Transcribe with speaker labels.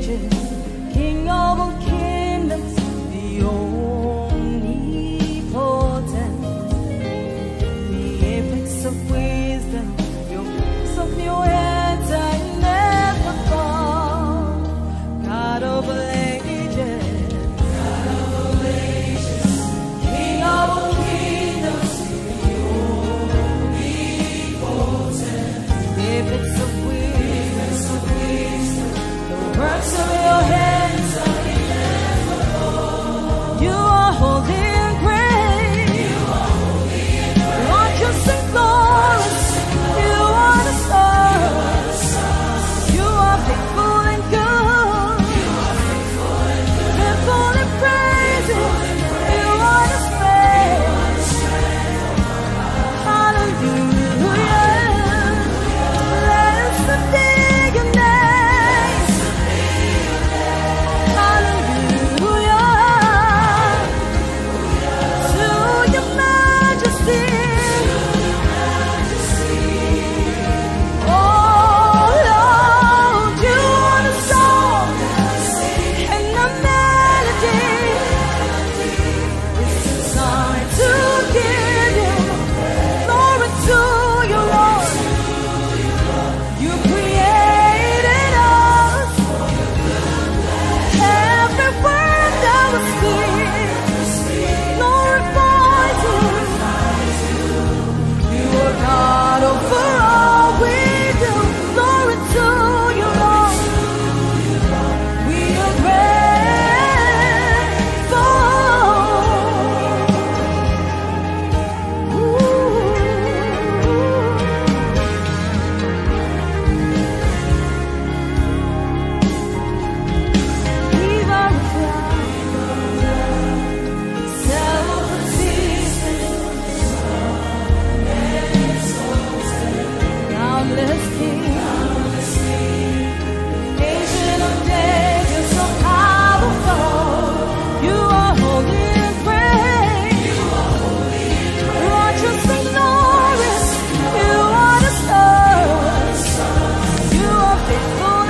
Speaker 1: ages, King of all kingdoms, the omnipotent, the apex of wisdom, your grace of your hands I never fall. God of all ages, King of all kingdoms, the omnipotent, the apex of wisdom, the works of your hands I never fall. You are holy and great, righteous and glorious. You are the stars. You are faithful and good, faithful and praising. You are the strength. Hallelujah. Blessed be your name. Hallelujah. To your majesty. Oh Lord, you are the song and the melody. It's designed to give you glory to your Lord. You created us. Every word that was speak glorifies you. You are God over all we do. Glory to your Lord. We are grateful. Viva la boundless King, Ancient of days, you're so powerful. You are holy and great, righteous and glorious. You are the stars. You are faithful